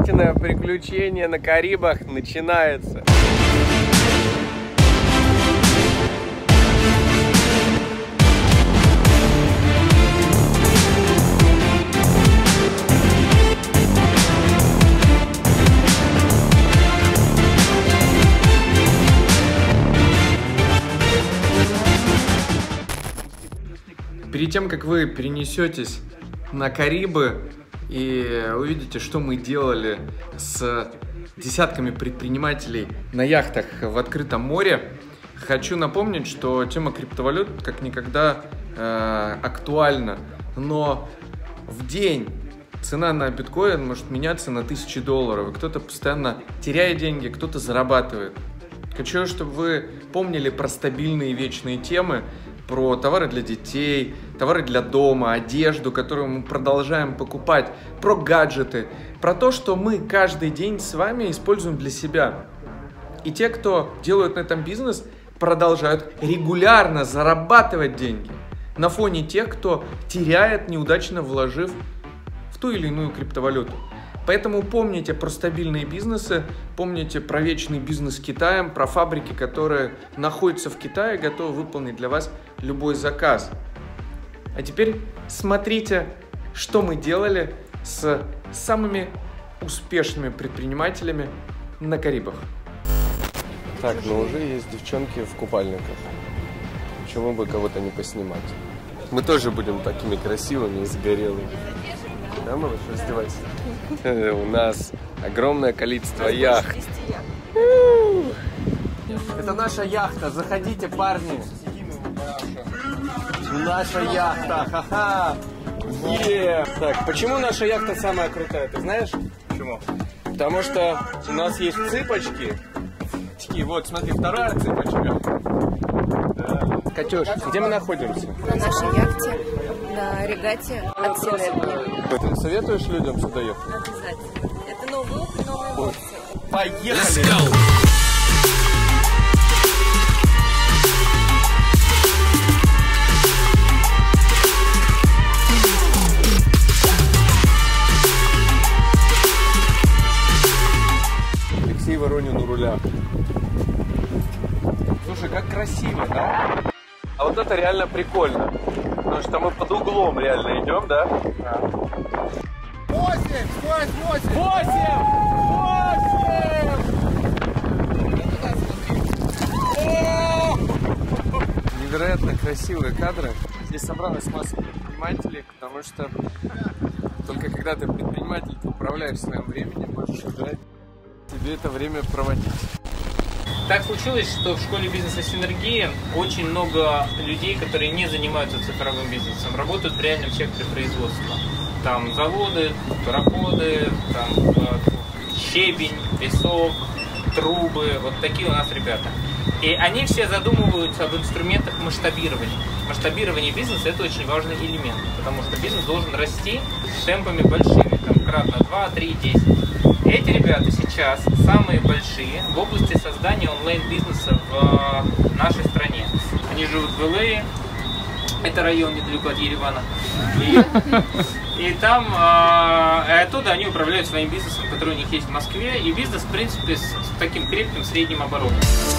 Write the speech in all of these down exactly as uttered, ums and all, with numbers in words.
Катина приключение на Карибах начинается. Перед тем, как вы перенесетесь на Карибы и увидите, что мы делали с десятками предпринимателей на яхтах в открытом море, хочу напомнить, что тема криптовалют как никогда э, актуальна. Но в день цена на биткоин может меняться на тысячи долларов. Кто-то постоянно теряет деньги, кто-то зарабатывает. Хочу, чтобы вы помнили про стабильные вечные темы, про товары для детей, товары для дома, одежду, которую мы продолжаем покупать, про гаджеты, про то, что мы каждый день с вами используем для себя. И те, кто делают на этом бизнес, продолжают регулярно зарабатывать деньги на фоне тех, кто теряет, неудачно вложив в ту или иную криптовалюту. Поэтому помните про стабильные бизнесы, помните про вечный бизнес с Китаем, про фабрики, которые находятся в Китае и готовы выполнить для вас любой заказ. А теперь смотрите, что мы делали с самыми успешными предпринимателями на Карибах. Так, ну уже есть девчонки в купальниках. Почему бы кого-то не поснимать? Мы тоже будем такими красивыми и загорелыми. Да, малыш, раздевайся. У нас огромное количество яхт. Это наша яхта. Заходите, парни. Наша яхта. Ха-ха. Е. Так, почему наша яхта самая крутая? Ты знаешь? Почему? Потому что у нас есть цыпочки. Вот, смотри, вторая цыпочка. Катюш, где мы находимся? На нашей яхте, на регате от Синергии. Ты советуешь людям сюда ехать? Обязательно. Это новый опыт, новые эмоции. Поехали! Алексей Воронин у руля. Слушай, как красиво, да? А вот это реально прикольно. Потому что мы под углом реально идем, да? Восемь! Скорость восемь! Восемь! Восемь! Невероятно красивые кадры. Здесь собралась масса предпринимателей, потому что только когда ты предприниматель, ты управляешь своим временем, можешь играть, тебе это время проводить. Так случилось, что в школе бизнеса Синергии очень много людей, которые не занимаются цифровым бизнесом, работают в реальном секторе производства. Там заводы, пароходы, там щебень, песок, трубы, вот такие у нас ребята. И они все задумываются об инструментах масштабирования. Масштабирование бизнеса – это очень важный элемент, потому что бизнес должен расти темпами большими, там кратно два, три, десять. Эти ребята сейчас самые большие в области создания онлайн-бизнеса в нашей стране. Они живут в эл эй, это район недалеко от Еревана. И, и там, э, оттуда они управляют своим бизнесом, который у них есть в Москве. И бизнес, в принципе, с, с таким крепким средним оборотом.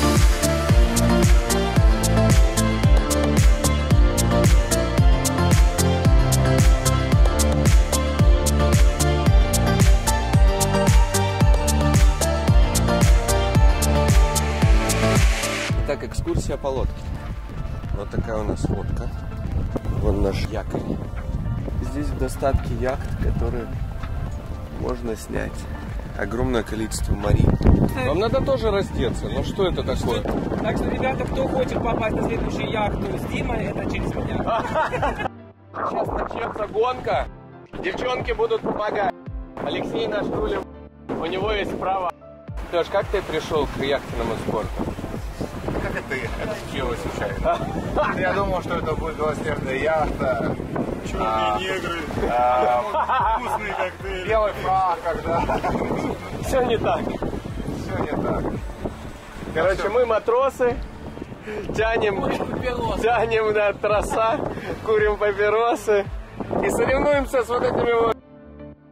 Итак, экскурсия по лодке. Вот такая у нас лодка. Вон наш якорь. Здесь в достатке яхт, которые можно снять огромное количество марин. Вам надо тоже раздеться. Ну что это такое? Так что, ребята, кто хочет попасть на следующую яхту с Димой, это через меня. Сейчас начнется гонка. Девчонки будут помогать. Алексей наш рулем. У него есть право. Леш, как ты пришел к яхтенному спорту? Как это, это случилось случайно? Я думал, что это будет велосипедная яхта. Черные негры. Вкусные коктейли. Белый фрак, когда. Все не так. Все не так. Короче, мы матросы. Тянем, тянем на троса, курим папиросы и соревнуемся с вот этими вот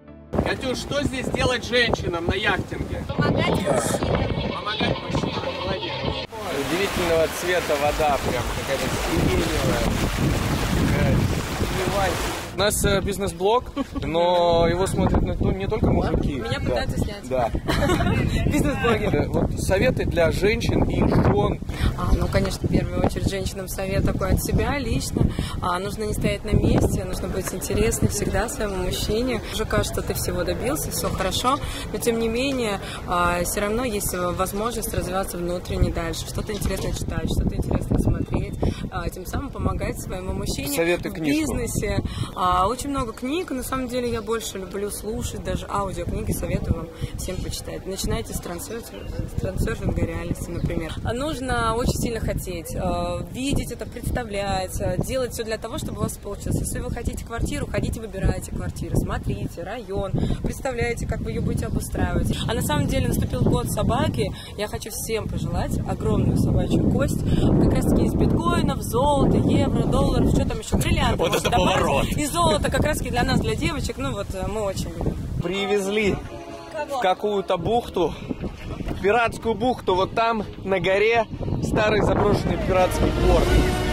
Катюш, что здесь делать женщинам на яхтинге? Помогать мужчинам. Помогать мужчинам, молодец. Удивительного цвета вода, прям какая-то сиреневая. У нас э, бизнес-блог, но его смотрят ну, не только мужики. Меня пытаются снять. Да. Бизнес-блогер. Вот советы для женщин и жен. А, ну, конечно, в первую очередь женщинам совет такой от себя лично. А, нужно не стоять на месте, нужно быть интересным всегда своему мужчине. Уже кажется, что ты всего добился, все хорошо, но тем не менее а, все равно есть возможность развиваться внутренне дальше, что-то интересное читать, что-то интересное смотреть, а, тем самым помогать своему мужчине Советы в книжку. бизнесе. А, очень много книг, на самом деле я больше люблю слушать, даже аудиокниги советую вам всем почитать. Начинайте с трансерфинга, с трансерфинга реальности, например. А нужно очень сильно хотеть, э, видеть это, представлять, э, делать все для того, чтобы у вас получилось. Если вы хотите квартиру, ходите, выбирайте квартиру, смотрите район, представляете, как вы ее будете обустраивать. А на самом деле наступил год собаки. Я хочу всем пожелать огромную собачью кость, как раз таки из биткоинов, золота, евро, долларов, что там еще, бриллианты. Вот это поворот! И золото как раз таки для нас, для девочек, ну вот мы очень любим. Привезли в какую-то бухту, пиратскую бухту, вот там на горе старый заброшенный пиратский порт.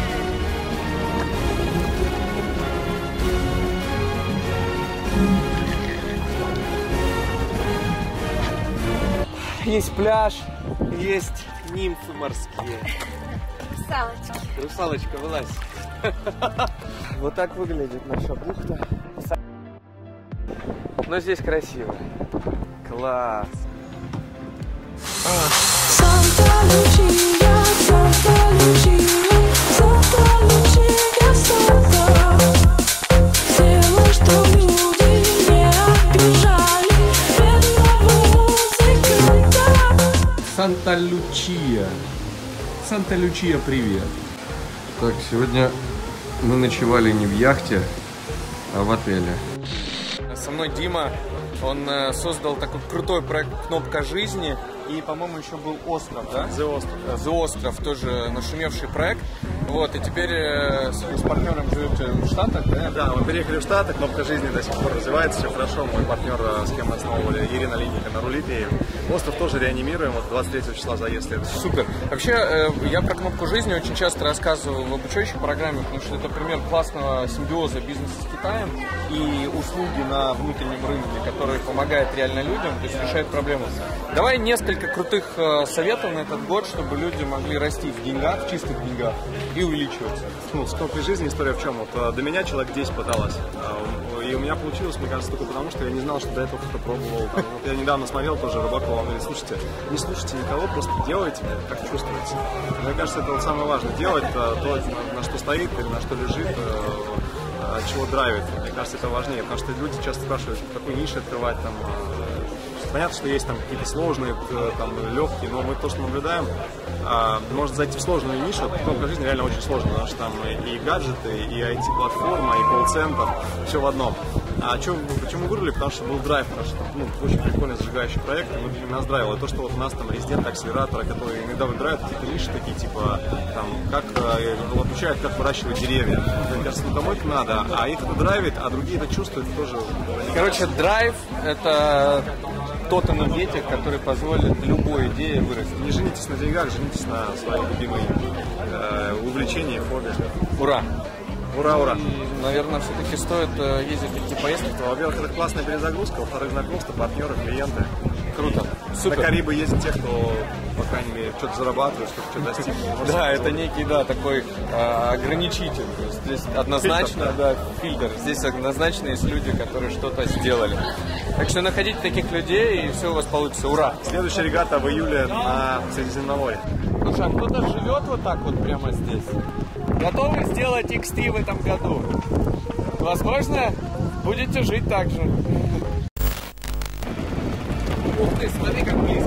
Есть пляж, есть нимфы морские. Русалочки. Русалочка, вылазь. Вот так выглядит наша бухта. Но здесь красиво. Класс. Санта-Лучия, Санта-Лучия, Санта-Лучия, Санта. Сделай, что люди не обижали бедного музыканта. Санта-Лучия. Санта-Лучия, привет. Так, сегодня мы ночевали не в яхте, а в отеле. Со мной Дима. Он э, создал такой крутой проект «Кнопка жизни». И, по-моему, еще был «Остров», да? The Остров. The Остров, тоже нашумевший проект. Вот, и теперь э, с, с партнером живете в Штатах, да? Да, мы переехали в Штаты, «Кнопка жизни» до сих пор развивается, все хорошо. Мой партнер, с кем мы основывали, Ирина Линника, на рулит ею. «Остров» тоже реанимируем, вот двадцать третьего числа заезд. Супер. Вообще, э, я про «Кнопку жизни» очень часто рассказываю в обучающей программе, потому что это пример классного симбиоза бизнеса с Китаем и услуги на внутреннем рынке, который помогает реально людям, то есть решает проблемы. Давай несколько крутых э, советов на этот год, чтобы люди могли расти в деньгах, в чистых деньгах и увеличиваться. Ну, с «Кнопкой жизни» история в чем? Вот до меня человек десять пыталась. И у меня получилось, мне кажется, только потому, что я не знал, что до этого кто-то пробовал. Там, вот я недавно смотрел тоже Рыбакова, он говорит, слушайте, не слушайте никого, просто делайте, как чувствуете. Мне кажется, это вот самое важное. Делать то, на, на что стоит или на что лежит, чего драйвит. Мне кажется, это важнее, потому что люди часто спрашивают, какую нишу открывать там. Понятно, что есть там какие-то сложные, там, легкие, но мы то, что наблюдаем, а, может зайти в сложную нишу. «Кнопка жизни» реально очень сложно, потому что там и гаджеты, и ай ти-платформа, и колл-центр, все в одном. А чем, почему выбрали? Потому что был драйв, потому что ну, очень прикольный зажигающий проект, и нас драйвило. То, что вот у нас там резидент акселератора, который иногда выбирают какие-то ниши такие, типа, там, как обучают, как выращивать деревья. Мне кажется, ну, домой надо, а их это драйвит, а другие это чувствуют тоже. Короче, драйв – это тот энергетик, который позволит любой идее вырасти. Не женитесь на деньгах, женитесь на свои любимые э, увлечения и хобби. Ура! Ура, ура! И, наверное, все-таки стоит э, ездить в такие поездки. Во-первых, это классная перезагрузка, во-вторых, знакомства, партнеры, клиенты. Круто. Супер. На Карибы ездят те, кто, по крайней мере, что-то зарабатывает, что-то достиг. Да, это некий, да, такой э, ограничитель. То есть здесь однозначно, фильтр, да, фильтр. Здесь однозначно есть люди, которые что-то сделали. Так что находите таких людей, и все у вас получится. Ура! Следующая регата в июле на Средиземноморье. Слушай, а кто-то живет вот так вот прямо здесь? Готовы сделать икс ти в этом году? Возможно, будете жить так же. Ух ты, смотри, как близко.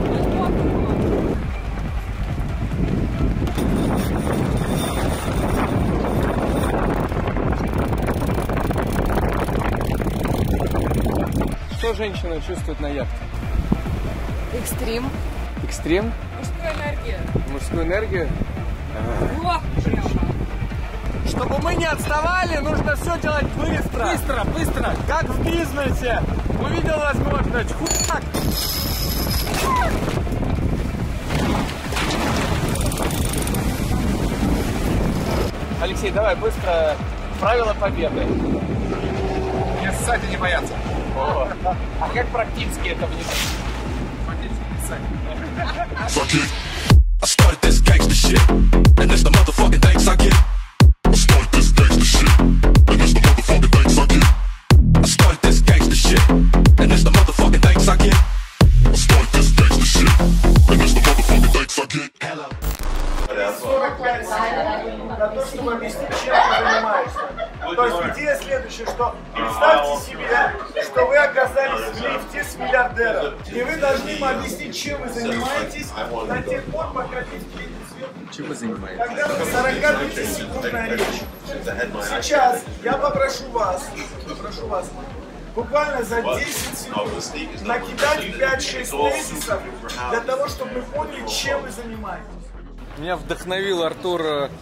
Что женщина чувствует на яхте? Экстрим. Экстрим? Мужскую энергию. Мужскую энергию? О, Чтобы мы не отставали, нужно все делать быстро. Быстро, быстро. Как в бизнесе. Увидел возможность. Хуяк. Алексей, давай быстро. Правила победы. Не ссать и не бояться. О. А как практически это внедрить? Fuck it. I started this gangsta shit, and it's the motherfucking thanks I get. I started this gangsta shit, and it's the motherfucking thanks I get. I started this gangsta shit, and it's the motherfucking thanks I get. I started this gangsta shit, and it's the motherfucking thanks I get. Hello. сорок пять секунд на то, чтобы объяснить, чем ты занимаешься. То есть идея следующая, что представьте себе, что вы оказались в лифте с миллиардером. И вы должны ему объяснить, чем вы занимаетесь до тех пор, пока лифт едет сверху. Чем вы занимаетесь? Когда вы сорок пять секундная речь. Сейчас я попрошу вас, попрошу вас буквально за десять секунд накидать пять-шесть тезисов для того, чтобы мы поняли, чем вы занимаетесь. Меня вдохновил Артур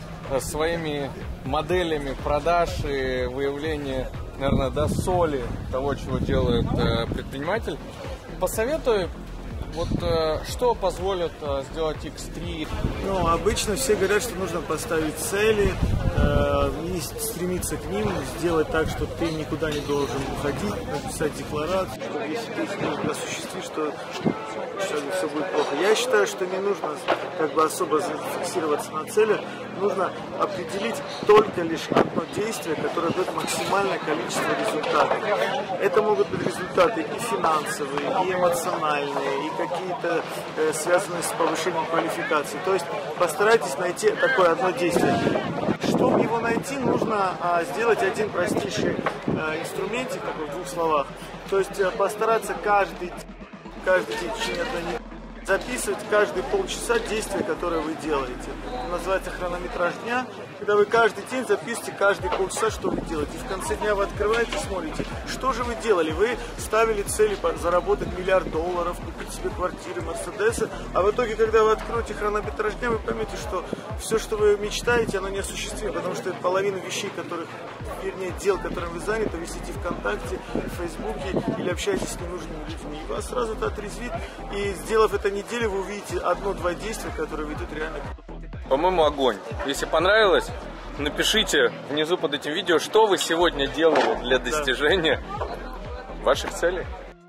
своими моделями продаж и выявления, наверное, до соли того, чего делает предприниматель. Посоветуй, вот что позволит сделать икс три? Ну, обычно все говорят, что нужно поставить цели, э, и стремиться к ним, сделать так, что ты никуда не должен уходить, написать декларацию, что если ты их осуществишь, что, что все будет плохо. Я считаю, что не нужно как бы особо зафиксироваться на цели, нужно определить только лишь одно действие, которое дает максимальное количество результатов. Это могут быть результаты и финансовые, и эмоциональные, и какие-то э, связанные с повышением квалификации. То есть постарайтесь найти такое одно действие. Чтобы его найти, нужно а, сделать один простейший а, инструментик, такой в двух словах. То есть а, постараться каждый, каждый день в течение одной недели записывать каждые полчаса действия, которые вы делаете. Это называется хронометраж дня, когда вы каждый день записываете каждые полчаса, что вы делаете. И в конце дня вы открываете, смотрите, что же вы делали. Вы ставили цели заработать миллиард долларов, купить себе квартиры, мерседесы, а в итоге, когда вы откроете хронометраж дня, вы поймете, что все, что вы мечтаете, оно неосуществимо, потому что половина вещей, которых, вернее, дел, которым вы заняты, вы сидите ВКонтакте, в Фейсбуке или общаетесь с ненужными людьми. И вас сразу это отрезвит, и сделав это неделю, вы увидите одно-два действия, которые ведут реально к... По-моему, огонь. Если понравилось, напишите внизу под этим видео, что вы сегодня делали для достижения ваших целей.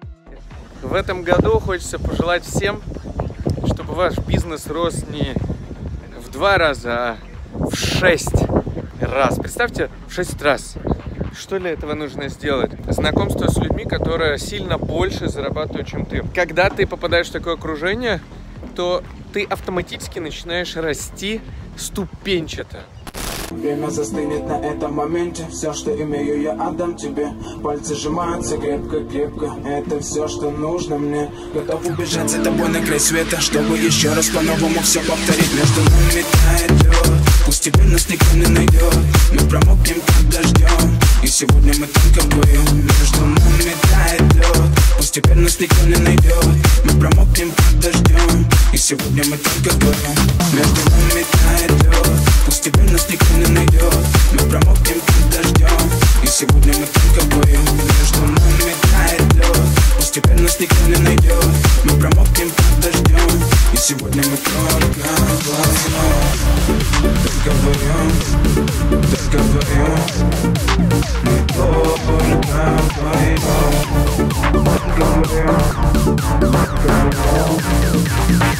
В этом году хочется пожелать всем, чтобы ваш бизнес рос не в два раза, а в шесть раз. Представьте, в шесть раз. Что для этого нужно сделать? Знакомство с людьми, которые сильно больше зарабатывают, чем ты. Когда ты попадаешь в такое окружение, то ты автоматически начинаешь расти ступенчато. Время застынет на этом моменте. Все, что имею, я отдам тебе. Пальцы сжимаются крепко-крепко. Это все, что нужно мне. Готов убежать за тобой на край света, чтобы еще раз по-новому все повторить. Между нами тает лед, пусть теперь нас никто не найдет. Мы промокнем под дождем, и сегодня мы только вдвоем. Между нами тает лед, пусть теперь нас никто не найдет. Мы промокнем под дождем, и сегодня мы только вдвоем. Между нами тает лед, пусть теперь нас никто не найдет. Мы промокнем под дождем, и сегодня мы только вдвоем. Между нами тает лед, пусть теперь нас никто не найдет. Мы промокнем под дождем, и сегодня мы только вдвоем. Только вдвоем, только вдвоем. Мы только вдвоем, только вдвоем, только вдвоем.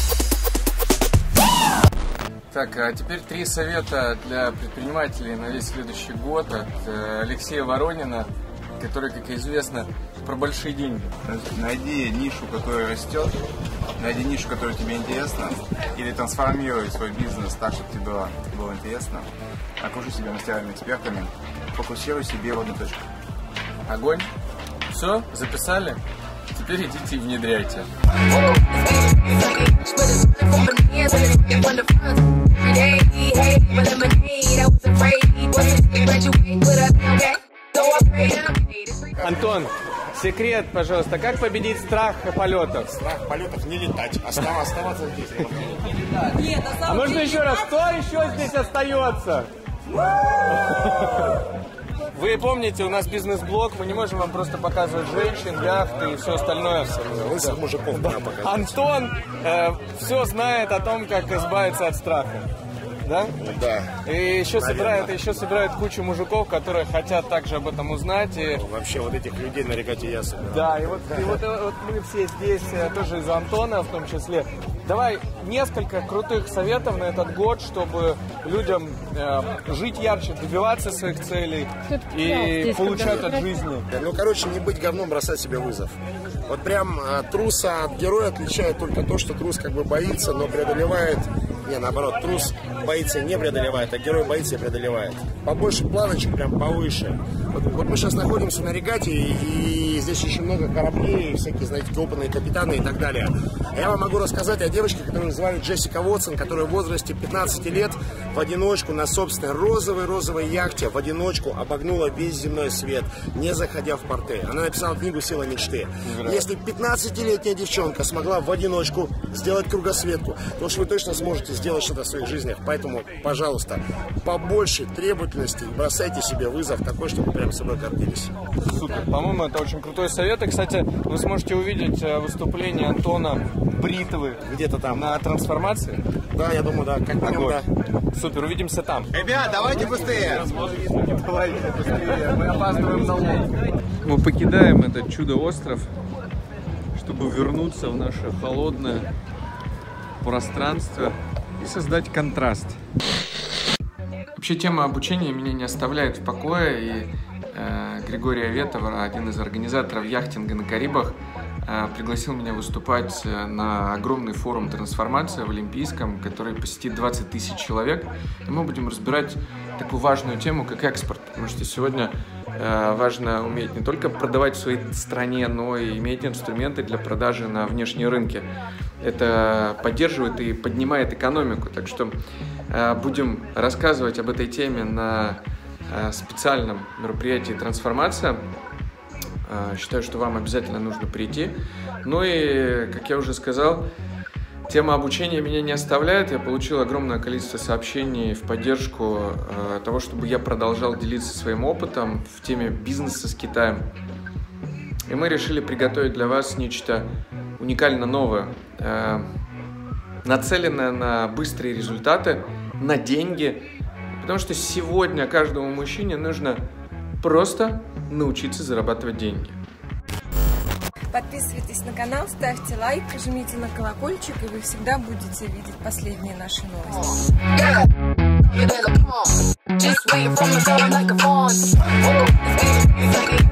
Так, а теперь три совета для предпринимателей на весь следующий год от Алексея Воронина, который, как известно, про большие деньги. Найди нишу, которая растет, найди нишу, которая тебе интересна, или трансформируй свой бизнес так, чтобы тебе было, было интересно. Окружи себя мастерами, экспертами, фокусируй себе в одну точку. Огонь. Все, записали? Теперь идите и внедряйте. Антон, секрет, пожалуйста, как победить страх полетов? Страх полетов не летать, оставаться здесь. А можно еще раз, кто еще здесь остается? Вы помните, у нас бизнес-блог, мы не можем вам просто показывать женщин, яхты и все остальное. Лысых мужиков пора показать. Антон э, все знает о том, как избавиться от страха. Да? Да. И еще собирает, еще собирает кучу мужиков, которые хотят также об этом узнать. И... Вообще вот этих людей на регате я собираю. Да, и вот, и вот, вот мы все здесь, тоже из-за Антона в том числе. Давай несколько крутых советов на этот год, чтобы людям э, жить ярче, добиваться своих целей и получать от жизни. Ну, короче, не быть говном, бросать себе вызов. Вот прям э, труса от героя отличает только то, что трус как бы боится, но преодолевает. Не, наоборот, трус боится и не преодолевает, а герой боится и преодолевает. Побольше планочек, прям повыше. Вот, вот мы сейчас находимся на регате, и, и здесь очень много кораблей, всякие, знаете, опытные капитаны и так далее. Я вам могу рассказать о девочке, которую звали Джессика Уотсон, которая в возрасте пятнадцати лет в одиночку на собственной розовой-розовой яхте в одиночку обогнула весь земной свет, не заходя в порты. Она написала книгу «Сила мечты». Если пятнадцатилетняя девчонка смогла в одиночку сделать кругосветку, то уж вы точно сможете сделать что-то в своих жизнях. Поэтому, пожалуйста, побольше требовательности и бросайте себе вызов такой, чтобы прям собой гордились. Супер. По-моему, это очень крутой совет. И, кстати, вы сможете увидеть выступление Антона Бритовы где-то там на трансформации. Да, я думаю, да. Как минимум, да. Супер, увидимся там. Ребят, давайте быстрее. Давайте быстрее, мы опаздываем на лодку. Мы покидаем этот чудо-остров, чтобы вернуться в наше холодное пространство и создать контраст. Вообще тема обучения меня не оставляет в покое, и э, Григорий Аветов, один из организаторов яхтинга на Карибах, э, пригласил меня выступать на огромный форум «Трансформация» в Олимпийском, который посетит двадцать тысяч человек, и мы будем разбирать такую важную тему, как экспорт, потому что сегодня э, важно уметь не только продавать в своей стране, но и иметь инструменты для продажи на внешние рынки. Это поддерживает и поднимает экономику, так что э, будем рассказывать об этой теме на э, специальном мероприятии «Трансформация». Э, считаю, что вам обязательно нужно прийти. Ну и, как я уже сказал, тема обучения меня не оставляет. Я получил огромное количество сообщений в поддержку э, того, чтобы я продолжал делиться своим опытом в теме бизнеса с Китаем. И мы решили приготовить для вас нечто уникально новое, э, нацеленное на быстрые результаты, на деньги, потому что сегодня каждому мужчине нужно просто научиться зарабатывать деньги. Подписывайтесь на канал, ставьте лайк, жмите на колокольчик, и вы всегда будете видеть последние наши новости.